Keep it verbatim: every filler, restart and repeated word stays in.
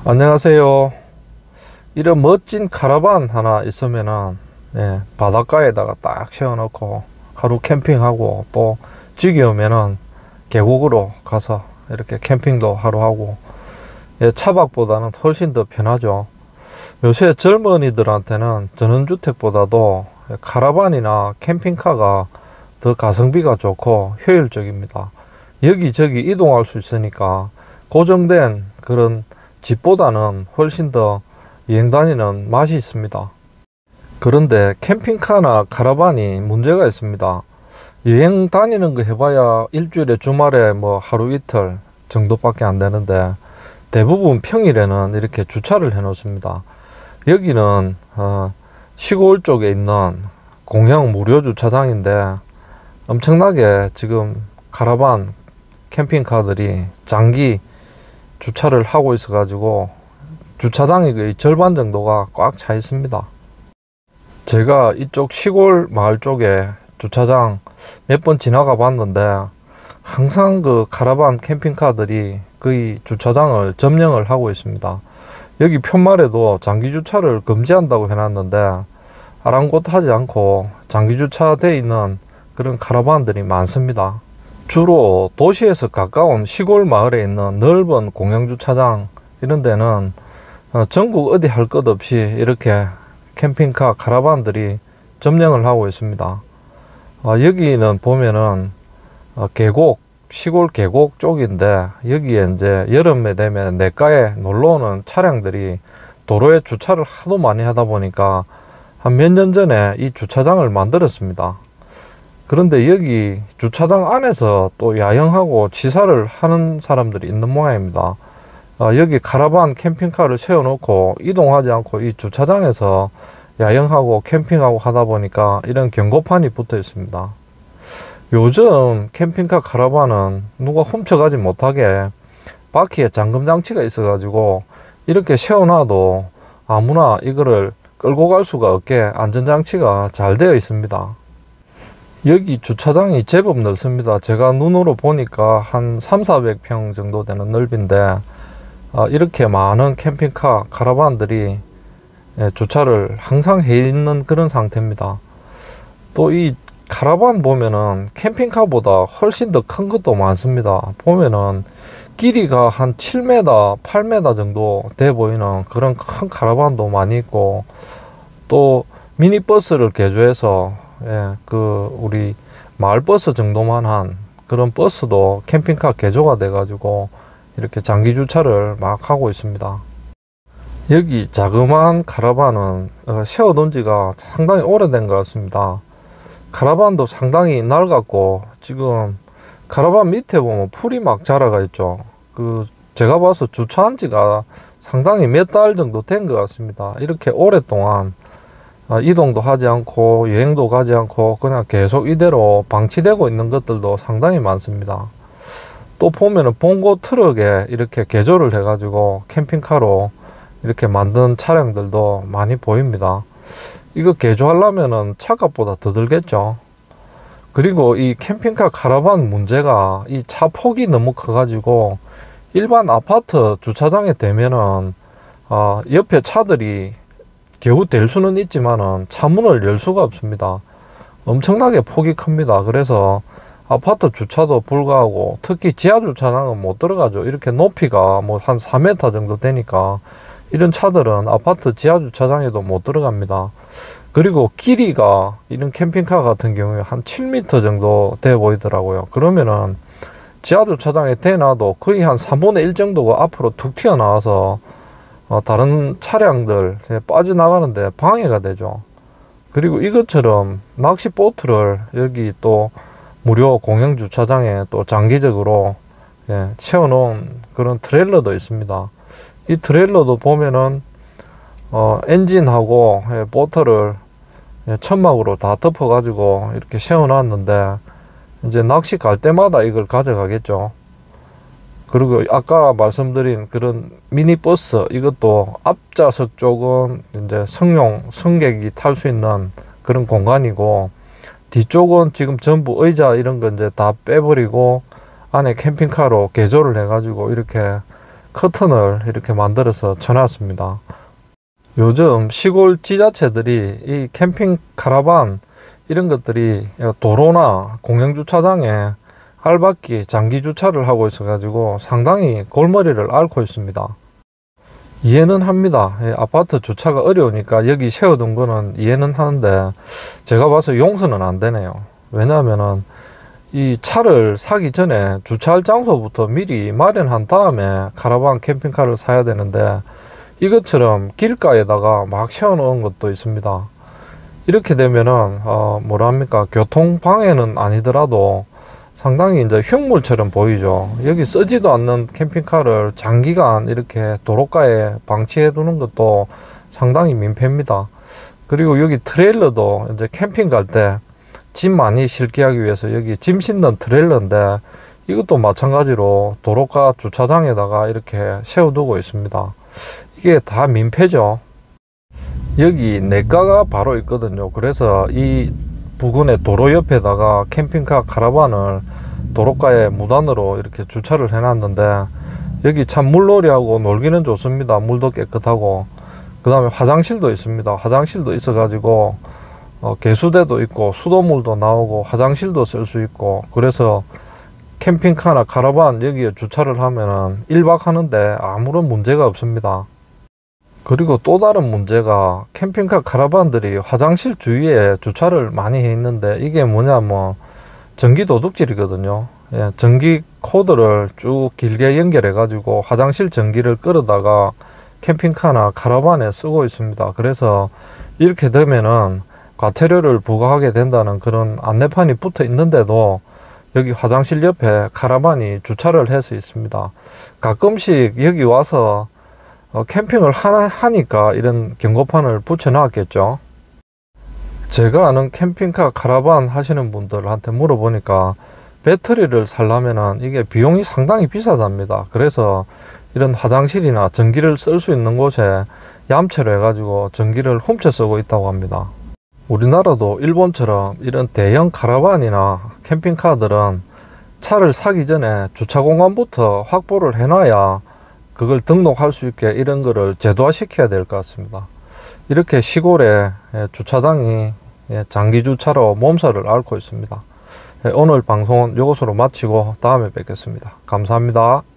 안녕하세요. 이런 멋진 카라반 하나 있으면은 예, 바닷가에다가 딱 세워놓고 하루 캠핑하고 또 지겨우면은 계곡으로 가서 이렇게 캠핑도 하루 하고 예, 차박보다는 훨씬 더 편하죠. 요새 젊은이들한테는 전원주택보다도 카라반이나 캠핑카가 더 가성비가 좋고 효율적입니다. 여기저기 이동할 수 있으니까 고정된 그런 집보다는 훨씬 더 여행 다니는 맛이 있습니다. 그런데 캠핑카나 카라반이 문제가 있습니다. 여행 다니는 거 해봐야 일주일에 주말에 뭐 하루 이틀 정도밖에 안 되는데 대부분 평일에는 이렇게 주차를 해 놓습니다. 여기는 어 시골 쪽에 있는 공영 무료 주차장인데 엄청나게 지금 카라반 캠핑카들이 장기 주차를 하고 있어 가지고 주차장이 거의 절반 정도가 꽉 차 있습니다. 제가 이쪽 시골 마을 쪽에 주차장 몇 번 지나가 봤는데 항상 그 카라반 캠핑카들이 거의 주차장을 점령을 하고 있습니다. 여기 편말에도 장기 주차를 금지한다고 해놨는데 아랑곳하지 않고 장기 주차되어 있는 그런 카라반들이 많습니다. 주로 도시에서 가까운 시골 마을에 있는 넓은 공영주차장 이런 데는 전국 어디 할 것 없이 이렇게 캠핑카 카라반들이 점령을 하고 있습니다. 여기는 보면은 계곡, 시골 계곡 쪽인데 여기에 이제 여름에 되면 냇가에 놀러 오는 차량들이 도로에 주차를 하도 많이 하다 보니까 한 몇 년 전에 이 주차장을 만들었습니다. 그런데 여기 주차장 안에서 또 야영하고 취사를 하는 사람들이 있는 모양입니다. 어, 여기 카라반 캠핑카를 세워놓고 이동하지 않고 이 주차장에서 야영하고 캠핑하고 하다 보니까 이런 경고판이 붙어 있습니다. 요즘 캠핑카 카라반은 누가 훔쳐가지 못하게 바퀴에 잠금 장치가 있어 가지고 이렇게 세워놔도 아무나 이거를 끌고 갈 수가 없게 안전장치가 잘 되어 있습니다. 여기 주차장이 제법 넓습니다. 제가 눈으로 보니까 한 삼사백 평 정도 되는 넓인데 어, 이렇게 많은 캠핑카 카라반들이 예, 주차를 항상 해 있는 그런 상태입니다. 또 이 카라반 보면은 캠핑카보다 훨씬 더 큰 것도 많습니다. 보면은 길이가 한 칠 미터, 팔 미터 정도 돼 보이는 그런 큰 카라반도 많이 있고 또 미니버스를 개조해서 예, 그 우리 마을버스 정도만 한 그런 버스도 캠핑카 개조가 돼 가지고 이렇게 장기 주차를 막 하고 있습니다. 여기 자그마한 카라반은 세워둔 지가 상당히 오래된 것 같습니다. 카라반도 상당히 낡았고 지금 카라반 밑에 보면 풀이 막 자라가 있죠. 그 제가 봐서 주차한 지가 상당히 몇 달 정도 된 것 같습니다. 이렇게 오랫동안 이동도 하지 않고 여행도 가지 않고 그냥 계속 이대로 방치되고 있는 것들도 상당히 많습니다. 또 보면은 봉고 트럭에 이렇게 개조를 해 가지고 캠핑카로 이렇게 만든 차량들도 많이 보입니다. 이거 개조하려면은 차값보다 더 들겠죠. 그리고 이 캠핑카 카라반 문제가 이 차 폭이 너무 커 가지고 일반 아파트 주차장에 대면은 어, 옆에 차들이 겨우 댈 수는 있지만은 차문을 열 수가 없습니다. 엄청나게 폭이 큽니다. 그래서 아파트 주차도 불가하고 특히 지하 주차장은 못 들어가죠. 이렇게 높이가 뭐 한 사 미터 정도 되니까 이런 차들은 아파트 지하 주차장에도 못 들어갑니다. 그리고 길이가 이런 캠핑카 같은 경우에 한 칠 미터 정도 돼 보이더라고요. 그러면은 지하 주차장에 대놔도 거의 한 삼분의 일 정도가 앞으로 툭 튀어나와서 어, 다른 차량들 빠져나가는데 방해가 되죠. 그리고 이것처럼 낚시 보트를 여기 또 무료 공영 주차장에 또 장기적으로 예, 채워놓은 그런 트레일러도 있습니다. 이 트레일러도 보면은 어, 엔진하고 예, 보트를 예, 천막으로 다 덮어 가지고 이렇게 세워놨는데 이제 낚시 갈 때마다 이걸 가져가겠죠. 그리고 아까 말씀드린 그런 미니버스 이것도 앞좌석 쪽은 이제 성용 승객이 탈 수 있는 그런 공간이고 뒤쪽은 지금 전부 의자 이런 거 이제 다 빼버리고 안에 캠핑카로 개조를 해 가지고 이렇게 커튼을 이렇게 만들어서 쳐놨습니다. 요즘 시골 지자체들이 이 캠핑 카라반 이런 것들이 도로나 공영주차장에 알박기 장기 주차를 하고 있어 가지고 상당히 골머리를 앓고 있습니다. 이해는 합니다. 아파트 주차가 어려우니까 여기 세워둔 거는 이해는 하는데 제가 봐서 용서는 안 되네요. 왜냐하면은 이 차를 사기 전에 주차할 장소부터 미리 마련한 다음에 카라반 캠핑카를 사야 되는데 이것처럼 길가에다가 막 세워놓은 것도 있습니다. 이렇게 되면은 어 뭐랍니까, 교통 방해는 아니더라도 상당히 이제 흉물처럼 보이죠. 여기 쓰지도 않는 캠핑카를 장기간 이렇게 도로가에 방치해 두는 것도 상당히 민폐입니다. 그리고 여기 트레일러도 이제 캠핑 갈 때 짐 많이 실게 하기 위해서 여기 짐 싣는 트레일러인데 이것도 마찬가지로 도로가 주차장에다가 이렇게 세워두고 있습니다. 이게 다 민폐죠. 여기 내과가 바로 있거든요. 그래서 이 부근의 도로 옆에다가 캠핑카 카라반을 도로가에 무단으로 이렇게 주차를 해놨는데 여기 참 물놀이하고 놀기는 좋습니다. 물도 깨끗하고 그 다음에 화장실도 있습니다. 화장실도 있어 가지고 어, 개수대도 있고 수돗물도 나오고 화장실도 쓸 수 있고, 그래서 캠핑카나 카라반 여기에 주차를 하면은 일 박 하는데 아무런 문제가 없습니다. 그리고 또 다른 문제가 캠핑카 카라반들이 화장실 주위에 주차를 많이 해 있는데 이게 뭐냐면 전기 도둑질이거든요. 예, 전기 코드를 쭉 길게 연결해 가지고 화장실 전기를 끌어다가 캠핑카나 카라반에 쓰고 있습니다. 그래서 이렇게 되면은 과태료를 부과하게 된다는 그런 안내판이 붙어 있는데도 여기 화장실 옆에 카라반이 주차를 해서 있습니다. 가끔씩 여기 와서 어, 캠핑을 하나 하니까 이런 경고판을 붙여 놨겠죠. 제가 아는 캠핑카 카라반 하시는 분들한테 물어보니까 배터리를 살려면은 이게 비용이 상당히 비싸답니다. 그래서 이런 화장실이나 전기를 쓸 수 있는 곳에 얌체로 해가지고 전기를 훔쳐 쓰고 있다고 합니다. 우리나라도 일본처럼 이런 대형 카라반이나 캠핑카들은 차를 사기 전에 주차 공간부터 확보를 해놔야 그걸 등록할 수 있게 이런 거를 제도화 시켜야 될 것 같습니다. 이렇게 시골에 주차장이 장기 주차로 몸살을 앓고 있습니다. 오늘 방송은 이것으로 마치고 다음에 뵙겠습니다. 감사합니다.